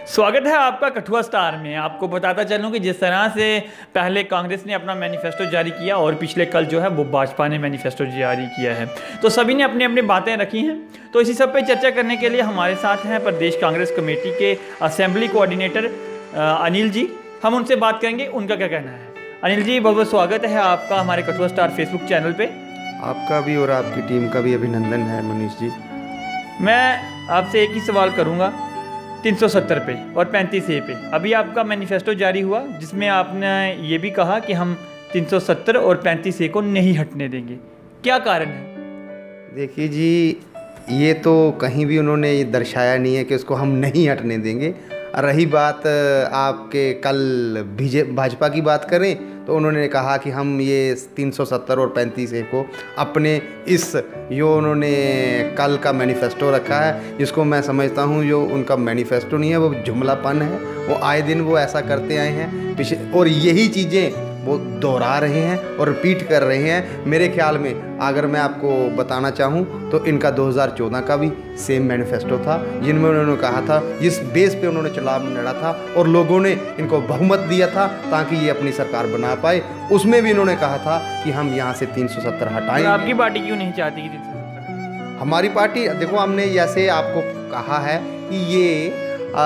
स्वागत है आपका कठुआ स्टार में। आपको बताता चलूं कि जिस तरह से पहले कांग्रेस ने अपना मैनिफेस्टो जारी किया और पिछले कल जो है वो भाजपा ने मैनिफेस्टो जारी किया है, तो सभी ने अपनी अपनी बातें रखी हैं। तो इसी सब पे चर्चा करने के लिए हमारे साथ हैं प्रदेश कांग्रेस कमेटी के असेंबली कोऑर्डिनेटर अनिल जी। हम उनसे बात करेंगे, उनका क्या कहना है। अनिल जी, बहुत बहुत स्वागत है आपका हमारे कठुआ स्टार फेसबुक चैनल पर। आपका भी और आपकी टीम का भी अभिनंदन है मनीष जी। मैं आपसे एक ही सवाल करूँगा, 370 पे और 35A पे अभी आपका मैनिफेस्टो जारी हुआ जिसमें आपने ये भी कहा कि हम 370 और 35A को नहीं हटने देंगे, क्या कारण है? देखिए जी, ये तो कहीं भी उन्होंने ये दर्शाया नहीं है कि उसको हम नहीं हटने देंगे। रही बात आपके कल भाजपा की बात करें तो उन्होंने कहा कि हम ये 370 और 35A को अपने इस जो उन्होंने कल का मैनिफेस्टो रखा है, जिसको मैं समझता हूँ जो उनका मैनिफेस्टो नहीं है, वो जुमलापन है। वो आए दिन वो ऐसा करते आए हैं पिछले, और यही चीज़ें वो दोहरा रहे हैं और रिपीट कर रहे हैं। मेरे ख्याल में अगर मैं आपको बताना चाहूँ तो इनका 2014 का भी सेम मैनिफेस्टो था, जिनमें उन्होंने कहा था, जिस बेस पे उन्होंने चुनाव लड़ा था और लोगों ने इनको बहुमत दिया था ताकि ये अपनी सरकार बना पाए, उसमें भी इन्होंने कहा था कि हम यहाँ से 370 हटाएं। आपकी पार्टी क्यों नहीं चाहती कि 370? हमारी पार्टी, देखो, हमने जैसे आपको कहा है कि ये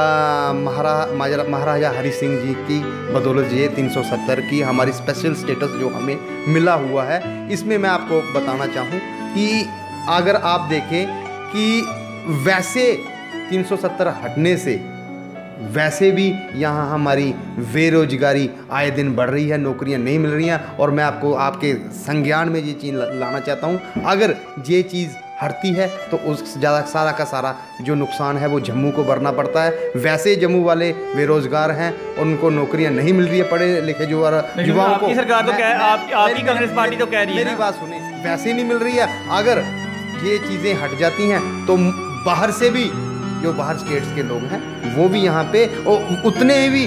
महाराजा हरि सिंह जी की बदौलत ये 370 की हमारी स्पेशल स्टेटस जो हमें मिला हुआ है, इसमें मैं आपको बताना चाहूँ कि अगर आप देखें कि वैसे 370 हटने से वैसे भी यहाँ हमारी बेरोजगारी आए दिन बढ़ रही है, नौकरियाँ नहीं मिल रही हैं। और मैं आपको आपके संज्ञान में ये चीज़ लाना चाहता हूँ, अगर ये चीज़ हटती है तो उस ज़्यादा सारा का सारा जो नुकसान है वो जम्मू को भरना पड़ता है। वैसे जम्मू वाले बेरोजगार हैं, उनको नौकरियां नहीं मिल रही है, पढ़े लिखे युवाओं को। सरकार तो आपकी कांग्रेस पार्टी तो कह रही है, मेरी बात सुने, वैसे नहीं मिल रही है। अगर ये चीज़ें हट जाती हैं तो बाहर से भी जो बाहर स्टेट्स के लोग हैं वो भी यहाँ पे उतने ही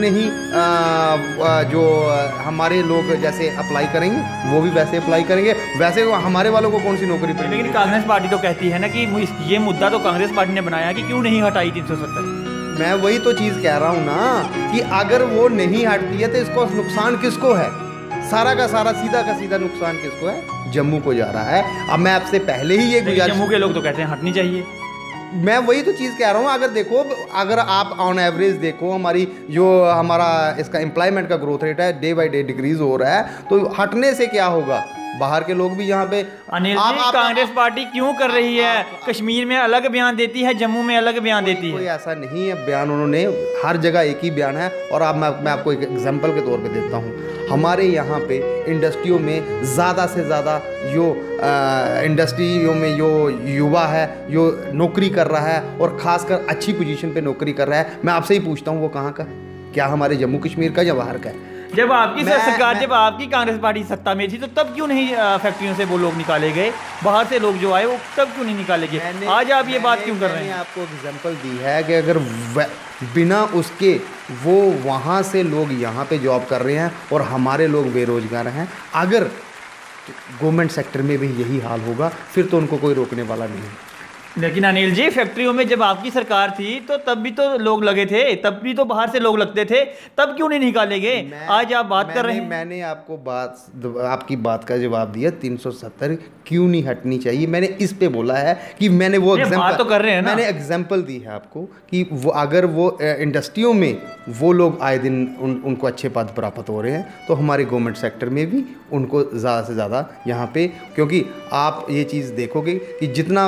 जो हमारे लोग जैसे अप्लाई करेंगे वो भी वैसे अप्लाई करेंगे। वैसे हमारे वालों को कौन सी नौकरी पड़ेगी? लेकिन कांग्रेस पार्टी तो कहती है ना कि ये मुद्दा तो कांग्रेस पार्टी ने बनाया कि क्यों नहीं हटाई 370। मैं वही तो चीज़ कह रहा हूँ ना कि अगर वो नहीं हटती है तो इसको नुकसान किसको है? सारा का सारा सीधा का सीधा नुकसान किसको है? जम्मू को जा रहा है। अब मैं आपसे पहले ही ये गुजारिश, जम्मू के लोग तो कहते हैं हटनी चाहिए। मैं वही तो चीज़ कह रहा हूँ। अगर देखो, अगर आप ऑन एवरेज देखो हमारी जो हमारा इसका एम्प्लॉयमेंट का ग्रोथ रेट है डे बाय डे डिक्रीज हो रहा है, तो हटने से क्या होगा? बाहर के लोग भी यहाँ पे। अनिल जी, कांग्रेस पार्टी क्यों कर रही है? कश्मीर में अलग बयान देती है, जम्मू में अलग बयान देती है। कोई ऐसा नहीं है बयान, उन्होंने हर जगह एक ही बयान है। और अब मैं आपको एक एग्जांपल के तौर पे देता हूँ। हमारे यहाँ पे इंडस्ट्रियों में ज़्यादा से ज़्यादा जो इंडस्ट्रियों में जो युवा है, जो नौकरी कर रहा है और ख़ासकर अच्छी पोजीशन पे नौकरी कर रहा है, मैं आपसे ही पूछता हूँ वो कहाँ का? क्या हमारे जम्मू कश्मीर का या बाहर का है? जब आपकी सरकार, जब आपकी कांग्रेस पार्टी सत्ता में थी तो तब क्यों नहीं फैक्ट्रियों से वो लोग निकाले गए? बाहर से लोग जो आए वो तब क्यों नहीं निकाले गए? आज आप ये बात क्यों कर रहे हैं? मैंने आपको एग्जांपल दी है कि अगर बिना उसके वो वहाँ से लोग यहाँ पे जॉब कर रहे हैं और हमारे लोग बेरोजगार हैं, अगर गवर्नमेंट सेक्टर में भी यही हाल होगा फिर तो उनको कोई रोकने वाला नहीं है। लेकिन अनिल जी, फैक्ट्रियों में जब आपकी सरकार थी तो तब भी तो लोग लगे थे, तब भी तो बाहर से लोग लगते थे, तब क्यों नहीं निकाले गए? आज आप बात कर रहे हैं। मैंने आपको आपकी बात का जवाब दिया, 370 क्यों नहीं हटनी चाहिए। मैंने इस पे बोला है कि मैंने वो एग्जांपल तो कर रहे हैं ना, मैंने एग्जांपल दी है आपको कि वो अगर वो इंडस्ट्रियों में वो लोग आए दिन उनको अच्छे पद प्राप्त हो रहे हैं, तो हमारे गवर्नमेंट सेक्टर में भी उनको ज़्यादा से ज़्यादा यहाँ पे, क्योंकि आप ये चीज़ देखोगे कि जितना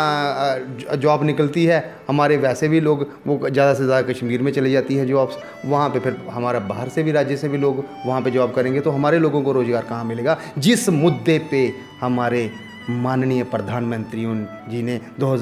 जॉब निकलती है हमारे वैसे भी लोग वो ज़्यादा से ज़्यादा कश्मीर में चली जाती है जॉब्स, वहाँ पे फिर हमारा बाहर से भी राज्य से भी लोग वहाँ पे जॉब करेंगे तो हमारे लोगों को रोज़गार कहाँ मिलेगा? जिस मुद्दे पे हमारे माननीय प्रधानमंत्री जी ने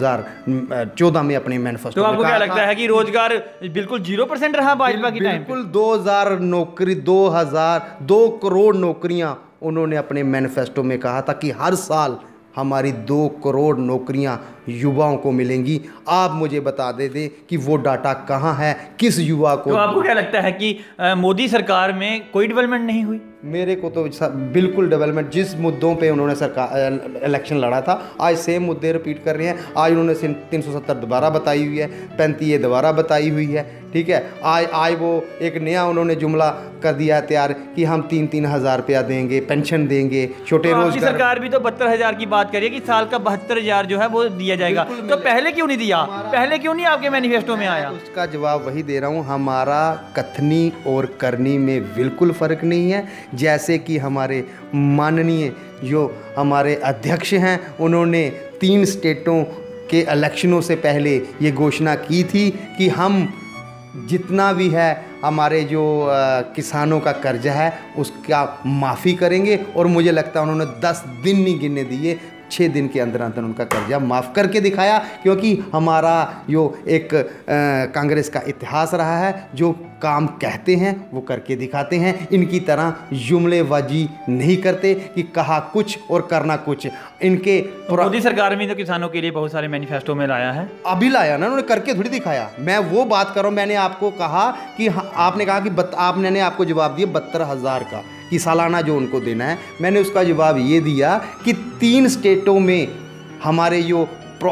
2014 में अपने मैनिफेस्टो, तो आपको क्या लगता है कि रोजगार बिल्कुल 0% रहा भाजपा की टाइम? बिल्कुल 2000 नौकरी 2 करोड़ नौकरियां उन्होंने अपने मैनिफेस्टो में कहा था कि हर साल हमारी 2 करोड़ नौकरियां युवाओं को मिलेंगी। आप मुझे बता दे कि वो डाटा कहाँ है, किस युवा को? तो आपको क्या लगता है कि मोदी सरकार में कोई डेवलपमेंट नहीं हुई? मेरे को तो बिल्कुल डेवलपमेंट, जिस मुद्दों पे उन्होंने सरकार इलेक्शन लड़ा था, आज सेम मुद्दे रिपीट कर रहे हैं। आज उन्होंने 370 दोबारा बताई हुई है, 35 दोबारा बताई हुई है, ठीक है। आज वो एक नया उन्होंने जुमला कर दिया है तैयार कि हम 3-3 हज़ार रुपया देंगे, पेंशन देंगे, छोटे रोजगार। सरकार भी तो 72,000 की बात करिए कि साल का 72,000 जो है वो दिया जाएगा, तो पहले क्यों नहीं दिया? पहले क्यों नहीं आपके मैनिफेस्टो में आया? उसका जवाब वही दे रहा हूँ, हमारा कथनी और करनी में बिल्कुल फ़र्क नहीं है। जैसे कि हमारे माननीय जो हमारे अध्यक्ष हैं, उन्होंने 3 स्टेटों के इलेक्शनों से पहले ये घोषणा की थी कि हम जितना भी है हमारे जो किसानों का कर्जा है उसका माफ़ी करेंगे, और मुझे लगता है उन्होंने 10 दिन नहीं गिनने दिए, 6 दिन के अंदर अंदर उनका कर्जा माफ़ करके दिखाया। क्योंकि हमारा जो एक कांग्रेस का इतिहास रहा है, जो काम कहते हैं वो करके दिखाते हैं, इनकी तरह जुमलेबाजी नहीं करते कि कहा कुछ और करना कुछ। इनके मोदी सरकार में तो किसानों के लिए बहुत सारे मैनिफेस्टो में लाया है, अभी लाया ना, उन्होंने करके थोड़ी दिखाया। मैं वो बात कर रहा हूँ, मैंने आपको कहा कि आपने कहा कि मैंने आपको जवाब दिया 72,000 का कि सालाना जो उनको देना है। मैंने उसका जवाब ये दिया कि 3 स्टेटों में हमारे जो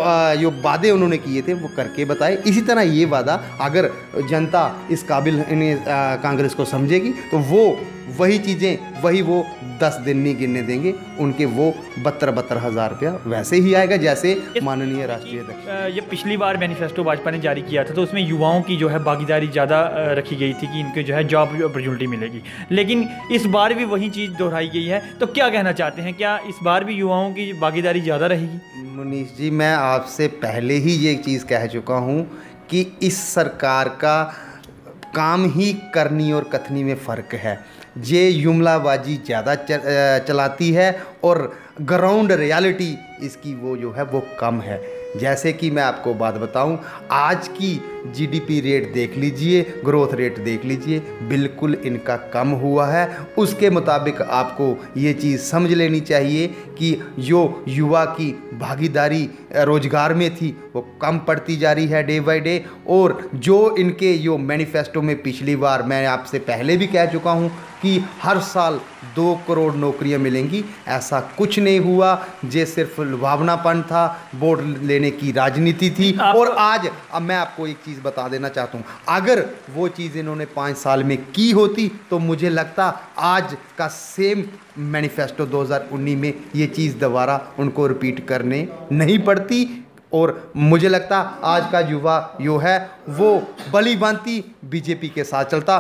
वादे उन्होंने किए थे वो करके बताए। इसी तरह ये वादा अगर जनता इस काबिल इन्हें कांग्रेस को समझेगी तो वो वही चीज़ें वही वो 10 दिन नहीं गिनने देंगे, उनके वो 72 हज़ार रुपया वैसे ही आएगा जैसे माननीय राष्ट्रीय अध्यक्ष। ये पिछली बार मैनिफेस्टो भाजपा ने जारी किया था तो उसमें युवाओं की जो है भागीदारी ज़्यादा रखी गई थी कि इनको जो है जॉब अपॉर्चुनिटी मिलेगी, लेकिन इस बार भी वही चीज़ दोहराई गई है। तो क्या कहना चाहते हैं, क्या इस बार भी युवाओं की भागीदारी ज़्यादा रहेगी? मुनीश जी, मैं आपसे पहले ही ये चीज़ कह चुका हूँ कि इस सरकार का काम ही करनी और कथनी में फ़र्क है। ये जुमलाबाजी ज़्यादा चलाती है और ग्राउंड रियलिटी इसकी वो जो है वो कम है। जैसे कि मैं आपको बात बताऊं, आज की जीडीपी रेट देख लीजिए, ग्रोथ रेट देख लीजिए, बिल्कुल इनका कम हुआ है। उसके मुताबिक आपको ये चीज़ समझ लेनी चाहिए कि जो युवा की भागीदारी रोजगार में थी वो कम पड़ती जा रही है डे बाय डे। और जो इनके जो मैनिफेस्टो में पिछली बार मैं आपसे पहले भी कह चुका हूँ कि हर साल 2 करोड़ नौकरियां मिलेंगी, ऐसा कुछ नहीं हुआ। ये सिर्फ लुभावनापन था, वोट लेने की राजनीति थी। और आज अब मैं आपको एक चीज़ बता देना चाहता हूँ, अगर वो चीज़ इन्होंने 5 साल में की होती तो मुझे लगता आज का सेम मैनिफेस्टो 2019 में ये चीज़ दोबारा उनको रिपीट करने नहीं पड़ती। और मुझे लगता आज का युवा जो है वो भली भांति बीजेपी के साथ चलता।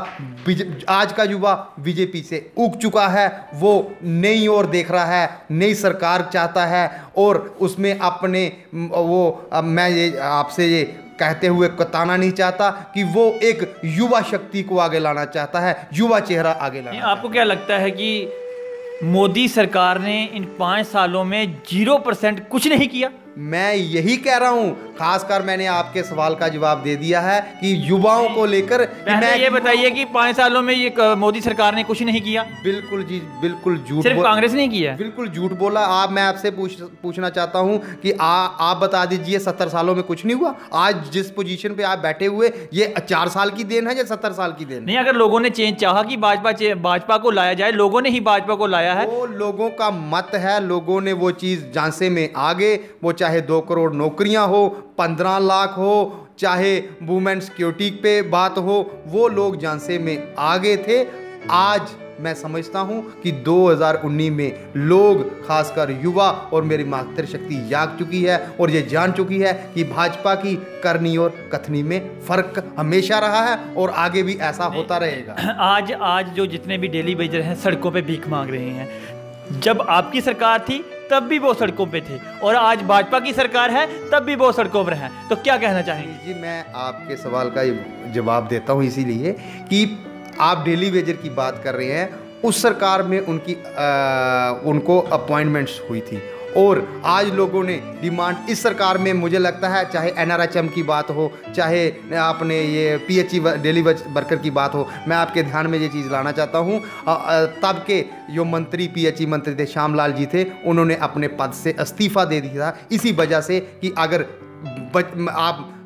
आज का युवा बीजेपी से ऊब चुका है, वो नई ओर देख रहा है, नई सरकार चाहता है। और उसमें अपने वो मैं ये आपसे ये कहते हुए कताना नहीं चाहता कि वो एक युवा शक्ति को आगे लाना चाहता है, युवा चेहरा आगे लाना। आपको क्या लगता है कि मोदी सरकार ने इन 5 सालों में 0% कुछ नहीं किया? मैं यही कह रहा हूँ, खासकर मैंने आपके सवाल का जवाब दे दिया है कि युवाओं को लेकर। मैं ये बताइए कि 5 सालों में ये मोदी सरकार ने कुछ नहीं किया? बिल्कुल जी, बिल्कुल झूठ, सिर्फ कांग्रेस ने किया? बिल्कुल झूठ बोला। आप मैं आपसे पूछना चाहता हूँ कि आप बता दीजिए 70 सालों में कुछ नहीं हुआ? आज जिस पोजीशन पे आप बैठे हुए, ये 4 साल की देन है या 70 साल की देन? नहीं, अगर लोगों ने चेंज चाहा कि भाजपा को लाया जाए, लोगों ने ही भाजपा को लाया है। वो लोगों का मत है, लोगों ने वो चीज़ झांसे में आगे, वो चाहे 2 करोड़ नौकरियां हो, 15 लाख हो, चाहे वुमेन सिक्योरिटी पे बात हो, वो लोग झांसे में आगे थे। आज मैं समझता हूं कि 2019 में लोग, खासकर युवा और मेरी मातृशक्ति जाग चुकी है और ये जान चुकी है कि भाजपा की करनी और कथनी में फ़र्क हमेशा रहा है और आगे भी ऐसा होता रहेगा। आज जो जितने भी डेली वेजर हैं सड़कों पे भीख मांग रहे हैं, जब आपकी सरकार थी तब भी वो सड़कों पे थे, और आज भाजपा की सरकार है तब भी वो सड़कों पर हैं। तो क्या कहना चाहेंगे? जी, मैं आपके सवाल का जवाब देता हूँ इसीलिए कि आप डेली वेजर की बात कर रहे हैं। उस सरकार में उनको अपॉइंटमेंट्स हुई थी और आज लोगों ने डिमांड इस सरकार में, मुझे लगता है चाहे NRHM की बात हो, चाहे अपने ये PHE डेली वर्कर की बात हो, मैं आपके ध्यान में ये चीज़ लाना चाहता हूँ। तब के जो मंत्री PHE मंत्री थे श्यामलाल जी थे, उन्होंने अपने पद से इस्तीफ़ा दे दिया था इसी वजह से कि अगर आप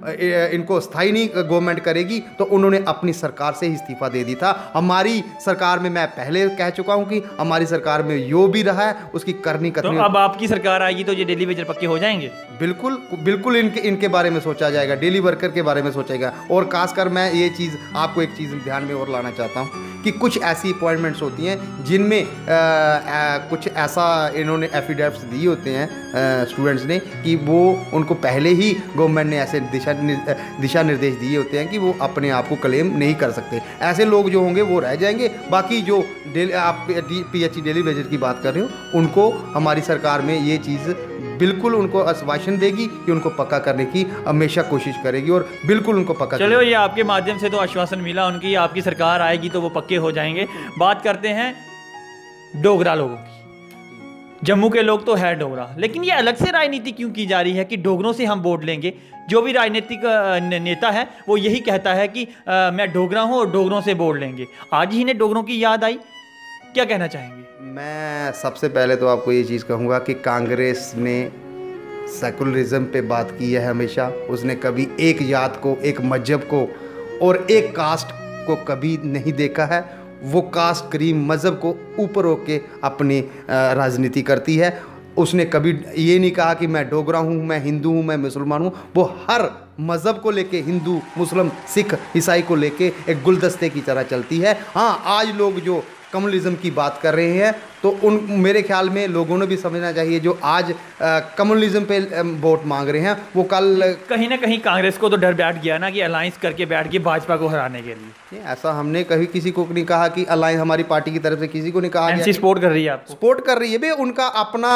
इनको स्थायी नहीं गवर्नमेंट करेगी तो उन्होंने अपनी सरकार से ही इस्तीफा दे दी था। हमारी सरकार में मैं पहले कह चुका हूं कि हमारी सरकार में जो भी रहा है उसकी करनी तो अब आपकी सरकार आएगी तो ये डेली वेजर पक्के हो जाएंगे? बिल्कुल बिल्कुल इनके बारे में सोचा जाएगा, डेली वर्कर के बारे में सोचा जाएगा। और खासकर मैं ये चीज़ आपको एक चीज़ ध्यान में और लाना चाहता हूँ कि कुछ ऐसी अपॉइंटमेंट्स होती हैं जिनमें कुछ ऐसा इन्होंने एफिडेविट्स दिए होते हैं स्टूडेंट्स ने कि वो उनको पहले ही गवर्नमेंट ने ऐसे दिशा निर्देश दिए होते हैं कि वो अपने आप को क्लेम नहीं कर सकते। ऐसे लोग जो होंगे वो रह जाएंगे। बाकी जो आप PHE डेली वेजर की बात कर रहे हो उनको हमारी सरकार में ये चीज़ बिल्कुल उनको आश्वासन देगी कि उनको पक्का करने की हमेशा कोशिश करेगी और बिल्कुल उनको पक्का। चलो, ये आपके माध्यम से तो आश्वासन मिला उनकी, आपकी सरकार आएगी तो वो पक्के हो जाएंगे। बात करते हैं डोगरा लोगों की। जम्मू के लोग तो है डोगरा, लेकिन ये अलग से राजनीति क्यों की जा रही है कि डोगरों से हम वोट लेंगे? जो भी राजनीतिक नेता है वो यही कहता है कि मैं डोगरा हूँ और डोगरों से वोट लेंगे। आज ही इन्हें डोगरों की याद आई, क्या कहना चाहेंगे? मैं सबसे पहले तो आपको ये चीज़ कहूँगा कि कांग्रेस ने सेकुलरिज्म पे बात की है हमेशा। उसने कभी एक जात को, एक मजहब को और एक कास्ट को कभी नहीं देखा है। वो कास्ट क्रीम मज़हब को ऊपर होके अपनी राजनीति करती है। उसने कभी ये नहीं कहा कि मैं डोगरा हूँ, मैं हिंदू हूँ, मैं मुसलमान हूँ। वो हर मज़हब को लेके, हिंदू, मुस्लिम, सिख, ईसाई को लेके एक गुलदस्ते की तरह चलती है। हाँ, आज लोग जो कम्युनलिज्म की बात कर रहे हैं तो मेरे ख्याल में लोगों ने भी समझना चाहिए जो आज कम्युनलिज्म पे वोट मांग रहे हैं वो कल कहीं ना कहीं कांग्रेस को तो डर बैठ गया ना कि अलायंस करके बैठ गई भाजपा को हराने के लिए। ऐसा हमने कभी किसी को नहीं कहा कि अलायंस, हमारी पार्टी की तरफ से किसी को नहीं कहा गया। सपोर्ट कर रही है, आपको सपोर्ट कर रही है भाई, उनका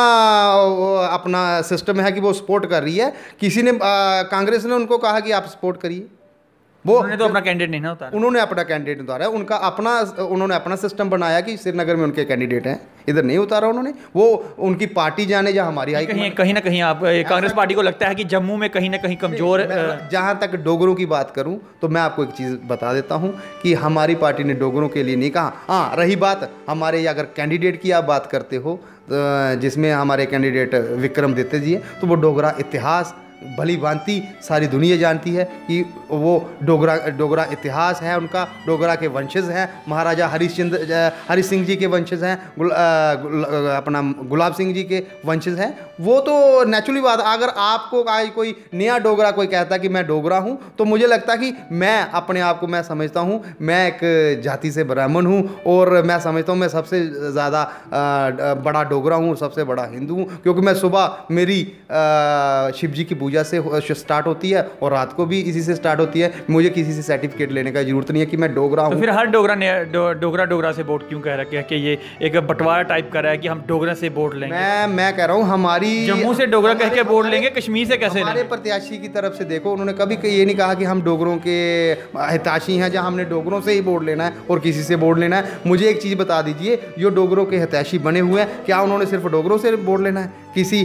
अपना सिस्टम है कि वो सपोर्ट कर रही है। किसी ने कांग्रेस ने उनको कहा कि आप सपोर्ट करिए, वो उन्होंने तो अपना कैंडिडेट नहीं ना उतारा। उन्होंने अपना कैंडिडेट उतारा, उन्होंने अपना सिस्टम बनाया कि श्रीनगर में उनके कैंडिडेट हैं, इधर नहीं उतारा उन्होंने। वो उनकी पार्टी जाने या हमारी कहीं ना कहीं आप कांग्रेस पार्टी को लगता है कि जम्मू में कहीं ना कहीं कमजोर। जहाँ तक डोगरों की बात करूँ तो मैं आपको एक चीज़ बता देता हूँ कि हमारी पार्टी ने डोगरों के लिए नहीं कहा। हाँ, रही बात हमारे अगर कैंडिडेट की आप बात करते हो जिसमें हमारे कैंडिडेट विक्रमादित्य जी है, तो वो डोगरा इतिहास भली भांति सारी दुनिया जानती है कि वो डोगरा इतिहास है उनका, डोगरा के वंशज हैं, महाराजा हरि सिंह जी के वंशज हैं, अपना गुलाब सिंह जी के वंशज हैं। वो तो नेचुरली बात। अगर आपको आज कोई नया डोगरा कोई कहता कि मैं डोगरा हूँ तो मुझे लगता कि मैं अपने आप को, मैं समझता हूँ मैं एक जाति से ब्राह्मण हूँ और मैं समझता हूँ मैं सबसे ज़्यादा बड़ा डोगरा हूँ, सबसे बड़ा हिंदू हूँ, क्योंकि मैं सुबह मेरी शिव जी की पूजा से स्टार्ट होती है और रात को भी इसी से स्टार्ट होती है। मुझे किसी से सर्टिफिकेट लेने का जरूरत नहीं है कि मैं डोगरा हूँ। तो फिर हर डोगरा से वोट क्यों कह रहा है कि ये एक बंटवारा टाइप कर रहा है कि हम डोगरा से वोट लेंगे? मैं कह रहा हूँ हमारी जम्मू से डोगरा कह के वोट लेंगे, कश्मीर से कैसे? हमारे प्रत्याशी की तरफ से देखो, उन्होंने कभी ये नहीं कहा कि हम डोगरों के हितैषी हैं, जहाँ हमने डोगरों से ही वोट लेना है और किसी से वोट लेना है। मुझे एक चीज़ बता दीजिए, जो डोगरों के हितैषी बने हुए हैं, क्या उन्होंने सिर्फ डोगरों से वोट लेना है? किसी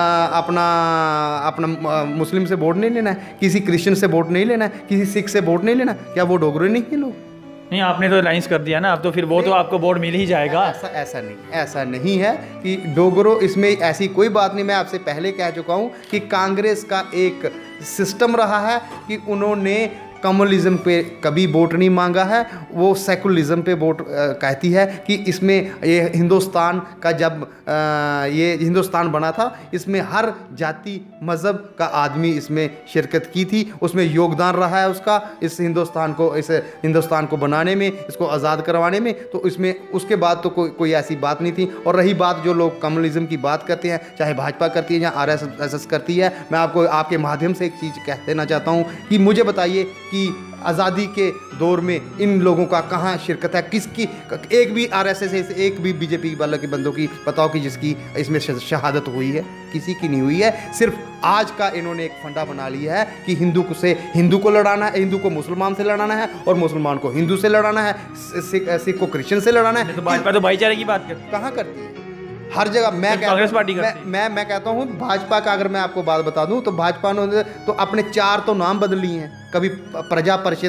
अपना मुस्लिम से वोट नहीं लेना है? किसी क्रिश्चियन से वोट नहीं लेना है? किसी सिख से वोट नहीं लेना? क्या वो डोगरे नहीं है लोग? नहीं, आपने तो अलायंस कर दिया ना, अब तो फिर वो तो आपको वोट मिल ही जाएगा। ऐसा नहीं है कि डोगरों, इसमें ऐसी कोई बात नहीं। मैं आपसे पहले कह चुका हूँ कि कांग्रेस का एक सिस्टम रहा है कि उन्होंने कम्युनलिज्म पे कभी वोट नहीं मांगा है। वो सेकुलरिज्म पे वोट कहती है कि इसमें ये हिंदुस्तान का जब ये हिंदुस्तान बना था, इसमें हर जाति मज़हब का आदमी इसमें शिरकत की थी, उसमें योगदान रहा है उसका, इस हिंदुस्तान को बनाने में, इसको आज़ाद करवाने में। तो इसमें उसके बाद तो कोई ऐसी बात नहीं थी। और रही बात जो लोग कम्युनलिज्म की बात करते हैं, चाहे भाजपा करती है या RSS करती है, मैं आपको आपके माध्यम से एक चीज़ कह देना चाहता हूँ कि मुझे बताइए कि आज़ादी के दौर में इन लोगों का कहाँ शिरकत है? किसकी एक भी RSS से, एक भी BJP वालों के बंदों की बताओ कि जिसकी इसमें शहादत हुई है? किसी की नहीं हुई है। सिर्फ आज का इन्होंने एक फंडा बना लिया है कि हिंदू को लड़ाना है, हिंदू को मुसलमान से लड़ाना है और मुसलमान को हिंदू से लड़ाना है, सिख को क्रिश्चियन से लड़ाना है। तो भाजपा तो भाईचारे की बात करती, कहाँ करती है? हर जगह कांग्रेस पार्टी मैं कहता हूँ भाजपा का, अगर मैं आपको बात बता दूं तो भाजपा ने तो अपने 4 तो नाम बदल लिए हैं। कभी प्रजा परिषद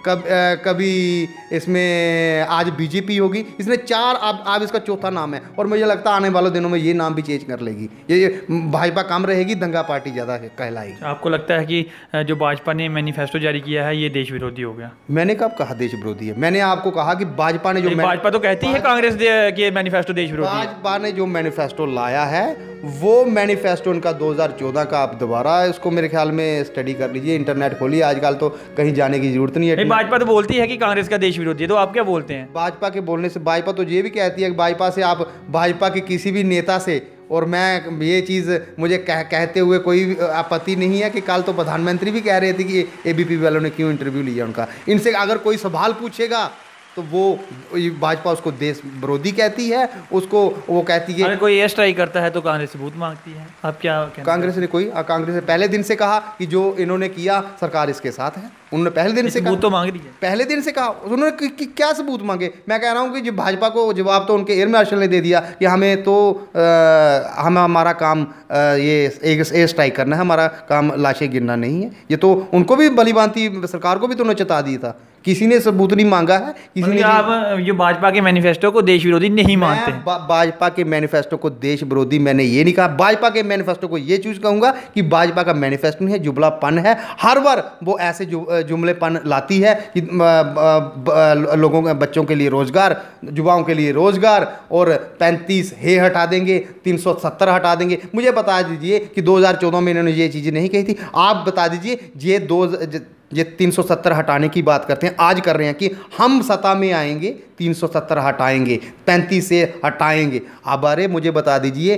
कभी इसमें आज बीजेपी होगी, इसने 4 अब इसका चौथा नाम है, और मुझे लगता है आने वाले दिनों में ये नाम भी चेंज कर लेगी। ये भाजपा कम रहेगी, दंगा पार्टी ज़्यादा कहलाएगी। आपको लगता है कि जो भाजपा ने मैनिफेस्टो जारी किया है ये देश विरोधी हो गया? मैंने कब कहा देश विरोधी है? मैंने आपको कहा कि भाजपा ने जो भाजपा तो कहती है कांग्रेस के मैनिफेस्टो देश विरोधी है। भाजपा ने जो मैनिफेस्टो लाया है वो मैनिफेस्टो उनका 2014 का, आप दोबारा इसको मेरे ख्याल में स्टडी कर लीजिए, इंटरनेट खोलिए, आजकल तो कहीं जाने की जरूरत नहीं है। भाजपा तो बोलती है कि कांग्रेस का देश विरोधी है, तो आप क्या बोलते हैं? भाजपा के बोलने से, भाजपा तो ये भी कहती है कि भाजपा के किसी भी नेता से, और मैं ये चीज़ मुझे कहते हुए कोई आपत्ति नहीं है कि कल तो प्रधानमंत्री भी कह रहे थे कि एबीपी वालों ने क्यों इंटरव्यू लिया उनका, इनसे अगर कोई सवाल पूछेगा तो वो भाजपा उसको देश विरोधी कहती है, उसको वो कहती है। अगर कोई एयर स्ट्राइक करता है तो कांग्रेस से सबूत मांगती है। आप क्या कांग्रेस ने पहले दिन से कहा कि जो इन्होंने किया सरकार इसके साथ है, उन्होंने पहले दिन से सबूत तो मांग रही है, पहले दिन से कहा उन्होंने क्या सबूत मांगे। मैं कह रहा हूँ कि जो भाजपा को जवाब तो उनके एयर मार्शल ने दे दिया कि हमें तो हमारा काम ये एयर स्ट्राइक करना है, हमारा काम लाशें गिरना नहीं है। ये तो उनको भी भली भांति सरकार को भी तो उन्होंने चेता दिया था, किसी ने सबूत नहीं मांगा है, किसी ने। आप जो भाजपा के मैनिफेस्टो को देश विरोधी नहीं मानते? भाजपा के मैनिफेस्टो को देश विरोधी मैंने ये नहीं कहा। भाजपा के मैनिफेस्टो को ये चीज कहूंगा कि भाजपा का मैनिफेस्टो नहीं है, जुमलापन है। हर बार वो ऐसे जुमलेपन लाती है कि लोगों के, बच्चों के लिए रोजगार, युवाओं के लिए रोजगार, और 35 हटा देंगे, 370 हटा देंगे। मुझे बता दीजिए कि 2014 में इन्होंने ये चीज़ें नहीं कही थी। आप बता दीजिए ये 370 हटाने की बात करते हैं, आज कर रहे हैं कि हम सत्ता में आएंगे 370 हटाएंगे, 35 से हटाएंगे। अब अरे मुझे बता दीजिए,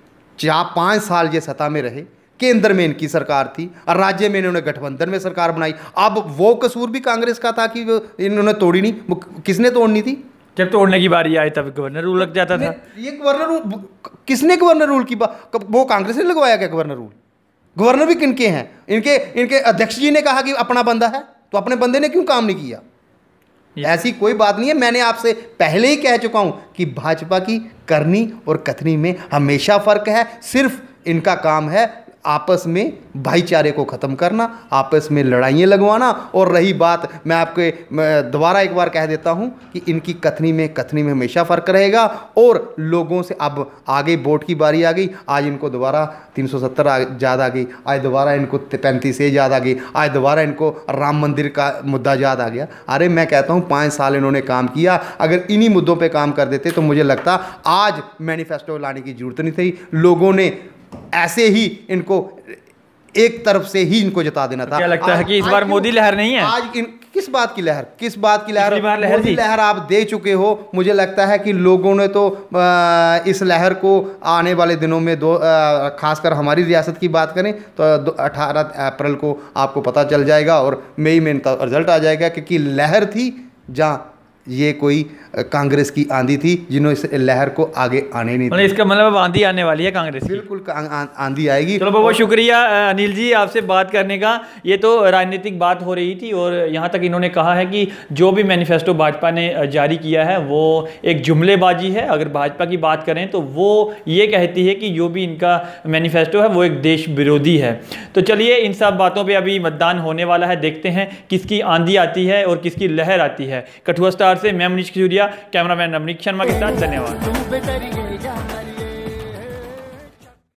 5 साल ये सत्ता में रहे, केंद्र में इनकी सरकार थी और राज्य में इन्होंने गठबंधन में सरकार बनाई। अब वो कसूर भी कांग्रेस का था कि इन्होंने तोड़ी नहीं, वो किसने तोड़नी थी? जब तोड़ने की बारी आई तब गवर्नर रूल लग जाता था। ये गवर्नर रूल, किसने गवर्नर रूल की बात, वो कांग्रेस ने लगवाया क्या गवर्नर रूल? गवर्नर भी किनके हैं? इनके अध्यक्ष जी ने कहा कि अपना बंदा है, तो अपने बंदे ने क्यों काम नहीं किया? ऐसी कोई बात नहीं है। मैंने आपसे पहले ही कह चुका हूं कि भाजपा की करनी और कथनी में हमेशा फर्क है। सिर्फ इनका काम है आपस में भाईचारे को ख़त्म करना, आपस में लड़ाइयाँ लगवाना। और रही बात, मैं दोबारा एक बार कह देता हूँ कि इनकी कथनी में हमेशा फ़र्क रहेगा। और लोगों से अब आ गई, वोट की बारी आ गई। आज इनको दोबारा 370 याद आ गई, आज दोबारा इनको 35 याद आ गई, आज दोबारा इनको राम मंदिर का मुद्दा याद आ गया। अरे मैं कहता हूँ 5 साल इन्होंने काम किया, अगर इन्हीं मुद्दों पर काम कर देते तो मुझे लगता आज मैनिफेस्टो लाने की जरूरत नहीं थी। लोगों ने ऐसे ही इनको एक तरफ से ही इनको जता देना था। क्या लगता है कि इस बार मोदी लहर नहीं है? आज किस बात की लहर? मोदी लहर आप दे चुके हो। मुझे लगता है कि लोगों ने तो इस लहर को आने वाले दिनों में खासकर हमारी रियासत की बात करें तो 18 अप्रैल को आपको पता चल जाएगा और मई में इनका रिजल्ट आ जाएगा, क्योंकि लहर थी जहाँ ये कोई कांग्रेस की आंधी थी जिन्होंने इस लहर को आगे आने नहीं दिया। इसका मतलब आंधी आने वाली है कांग्रेस की। बिल्कुल आंधी आएगी। चलो बहुत शुक्रिया अनिल जी आपसे बात करने का। ये तो राजनीतिक बात हो रही थी और यहाँ तक इन्होंने कहा है कि जो भी मैनिफेस्टो भाजपा ने जारी किया है वो एक जुमलेबाजी है। अगर भाजपा की बात करें तो वो ये कहती है कि जो भी इनका मैनिफेस्टो है वो एक देश विरोधी है। तो चलिए इन सब बातों पर अभी मतदान होने वाला है, देखते हैं किसकी आंधी आती है और किसकी लहर आती है। कठुआ स्टार से मैं मनीष खजूरिया, कैमरामैन रमनीक शर्मा के साथ, धन्यवाद।